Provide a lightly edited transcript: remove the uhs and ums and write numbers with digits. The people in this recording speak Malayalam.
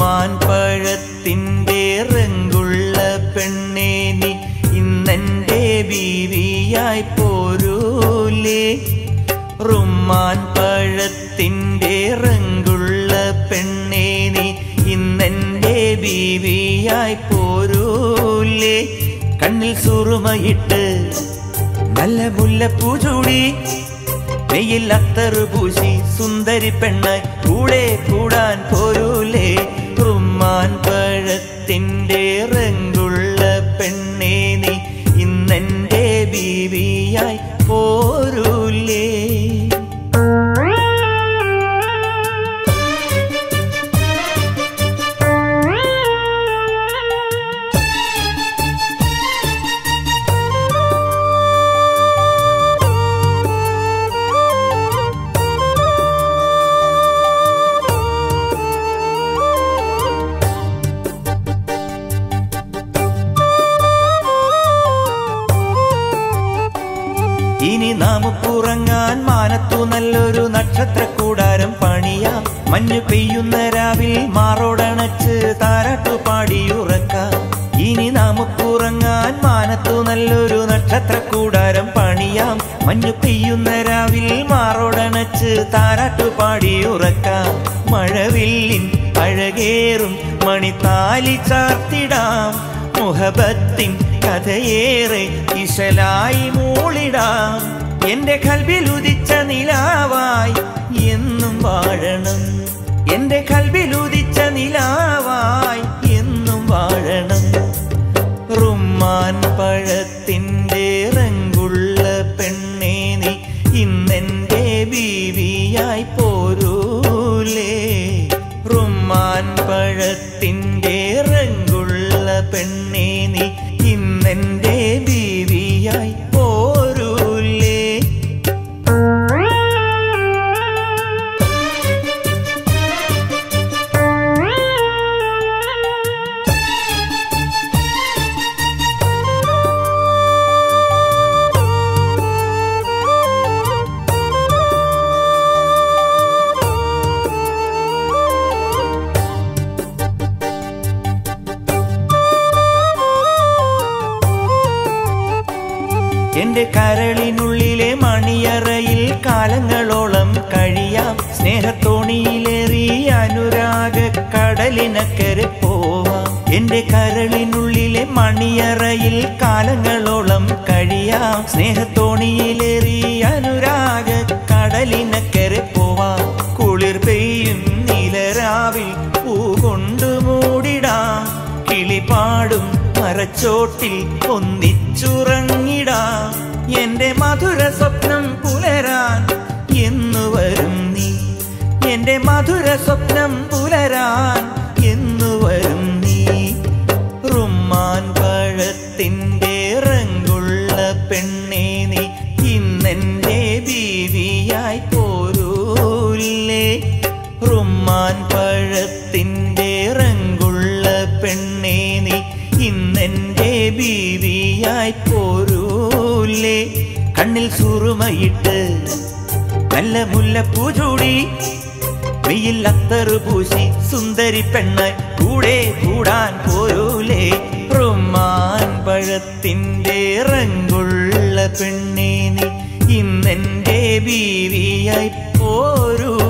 റുമ്മാൻ പഴത്തിൻ്റെ റങ്കുള്ള പെണ്ണേ നീ ഇന്നെൻ്റെ ബീവിയായി പോരൂലേ റുമ്മാൻ പഴത്തിൻ്റെ റങ്കുള്ള പെണ്ണേ നീ ഇന്നെൻ്റെ ബീവിയായി പോരൂലേ കണ്ണിൽ സുറുമയിട്ട് നല്ല മുല്ലപ്പൂ ചൂടി മെയ്യിൽ അത്തറ് പൂശി സുന്ദരി പെണ്ണായി കൂടെ കൂടാൻ പോരൂലേ റുമ്മാൻ പഴത്തിൻ്റെ റങ്കുള്ള പെണ്ണേ നീ ഇന്നെൻ്റെ ബീവിയായി പോരൂലേ ഇനി നമുക്കുറങ്ങാൻ മാനത്തു നല്ലൊരു നക്ഷത്രക്കൂടാരം പണിയാം മഞ്ഞു പെയ്യുന്ന രാവിൽ മാറോടണച്ച് താരാട്ടു പാടിയുറക്കാം ഇനി നമുക്കുറങ്ങാൻ മാനത്തു നല്ലൊരു നക്ഷത്രക്കൂടാരം പണിയാം മഞ്ഞു പെയ്യുന്ന രാവിൽ മാറോടണച്ച് താരാട്ടു പാടിയുറക്കാം മഴവില്ലിൻ അഴകേറും മണിത്താലി ചാർത്തിടാം മുഹബത്തിൻ കഥയേറെ ഇശലായി മൂളിടാം എന്റെ ഖൽബിൽ ഉദിച്ച നിലാവായി എന്നും വാഴണം എന്റെ ഖൽബിൽ ഉദിച്ച നിലാവായി എന്നും വാഴണം റുമ്മാൻ പഴത്തിൻ്റെ റങ്കുള്ള പെണ്ണേ നീ ഇന്നെൻ്റെ ബീവിയായി പോരൂലേ റുമ്മാൻ പഴത്തിൻ്റെ റങ്കുള്ള പെണ്ണേ നീ ഇന്നെൻ്റെ ബീവിയായി പോരൂലേ എന്റെ കരളിനുള്ളിലെ മണിയറയിൽ കാലങ്ങളോളം കഴിയാം സ്നേഹത്തോണിയിലേറി അനുരാഗ കടലിനക്കരെ പോവാം എന്റെ കരളിനുള്ളിലെ മണിയറയിൽ കാലങ്ങളോളം കഴിയാം സ്നേഹത്തോണിയിലേറി അനുരാഗ കടലിനക്കരെ പോവാം കുളിർ പെയ്യും നിലരാവിൽ പൂ കൊണ്ടു മൂടിടാം കിളിപാടും മരച്ചോട്ടിൽ ഒന്നിച്ചുറങ്ങിടാം എന്റെ മധുര സ്വപ്നം പുലരാൻ എന്നു വരും നീ എന്റെ മധുര സ്വപ്നം പുലരാൻ എന്നു വരും നീ റുമ്മാൻ പഴത്തിൻ്റെ റങ്കുള്ള പെണ്ണേ നീ ഇന്നെൻ്റെ ബീവിയായി പോരൂലേ റുമ്മാൻ പഴത്തിൻ്റെ റങ്കുള്ള പെണ്ണേ നീ ഇന്നെൻ്റെ ബീവിയായി പോരൂലേ കണ്ണിൽ സുറുമയിട്ട് നല്ല മുല്ലപ്പൂ ചൂടി മെയ്യിൽ അത്തറ് പൂശി സുന്ദരി പെണ്ണായി കൂടെ കൂടാൻ പോരൂലേ റുമ്മാൻ പഴത്തിൻ്റെ റങ്കുള്ള പെണ്ണേ നീ ഇന്നെൻ്റെ ബീവിയായി പോരൂ